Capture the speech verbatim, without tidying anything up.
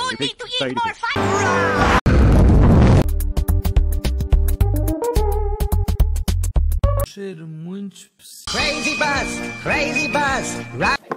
You need to eat more fiber. Cheiro muito especial. Crazy bus, crazy bus, right?